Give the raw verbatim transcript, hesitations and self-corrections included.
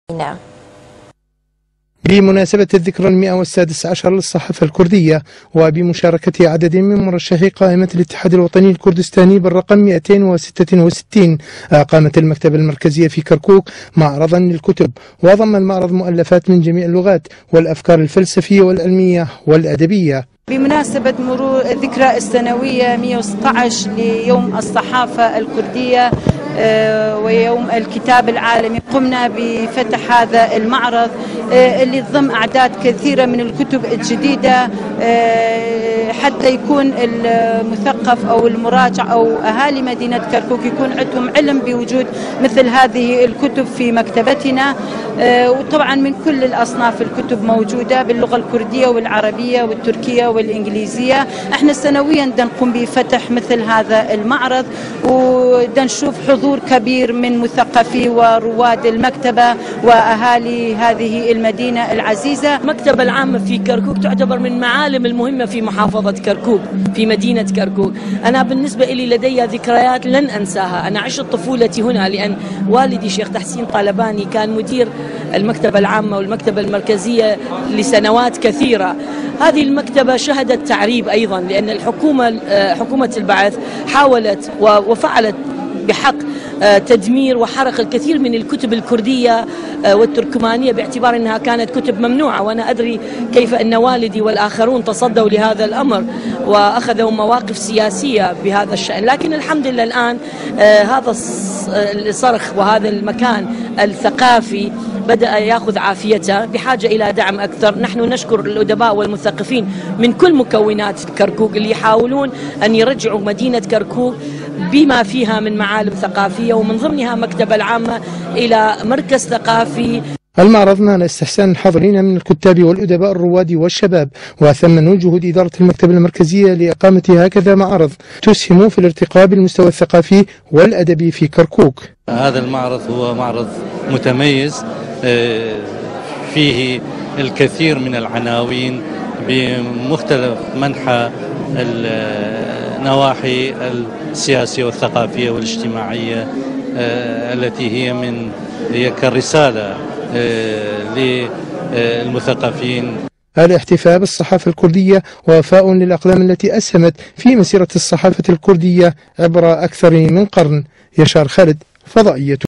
نعم. بمناسبة الذكرى المئة والسادس عشر للصحافة الكردية وبمشاركة عدد من مرشحي قائمة الاتحاد الوطني الكردستاني بالرقم مئتين وستة وستين، أقامت المكتبة المركزية في كركوك معرضا للكتب، وضم المعرض مؤلفات من جميع اللغات والأفكار الفلسفية والعلمية والأدبية. بمناسبة مرور الذكرى السنوية مئة وستة عشر ليوم الصحافة الكردية ويوم الكتاب العالمي، قمنا بفتح هذا المعرض اللي يضم أعداد كثيرة من الكتب الجديدة حتى يكون المثقف أو المراجع أو أهالي مدينة كركوك يكون عندهم علم بوجود مثل هذه الكتب في مكتبتنا. وطبعا من كل الأصناف الكتب موجودة باللغة الكردية والعربية والتركية والإنجليزية. احنا سنويا نقوم بفتح مثل هذا المعرض ودنشوف حضور كبير من مثقفي ورواد المكتبة وأهالي هذه المدينة العزيزة. المكتبة العامة في كركوك تعتبر من معالم المهمة في محافظة كركوك في مدينة كركوك. أنا بالنسبة لي لدي ذكريات لن أنساها. أنا عشت طفولتي هنا لأن والدي شيخ تحسين طالباني كان مدير المكتبة العامة والمكتبة المركزية لسنوات كثيرة. هذه المكتبة شهدت تعريب أيضا لأن الحكومة حكومة البعث حاولت وفعلت بحق تدمير وحرق الكثير من الكتب الكردية والتركمانية باعتبار أنها كانت كتب ممنوعة، وأنا أدري كيف أن والدي والآخرون تصدوا لهذا الأمر وأخذوا مواقف سياسية بهذا الشأن. لكن الحمد لله الآن هذا الصرخ وهذا المكان الثقافي بدأ يأخذ عافيته بحاجة إلى دعم أكثر. نحن نشكر الأدباء والمثقفين من كل مكونات كركوك اللي يحاولون أن يرجعوا مدينة كركوك بما فيها من معالم ثقافية ومن ضمنها مكتبة العامة إلى مركز ثقافي. المعرض نال استحسان الحاضرين من الكتاب والأدباء الرواد والشباب، وثمنوا جهود إدارة المكتبة المركزية لإقامة هكذا معرض تسهم في الارتقاء بالمستوى الثقافي والأدبي في كركوك. هذا المعرض هو معرض متميز فيه الكثير من العناوين بمختلف منحى النواحي السياسية والثقافية والاجتماعية التي هي من هي كرسالة للمثقفين. الاحتفاء بالصحافة الكردية وفاء للأقلام التي أسهمت في مسيرة الصحافة الكردية عبر أكثر من قرن. يشار خالد، فضائية.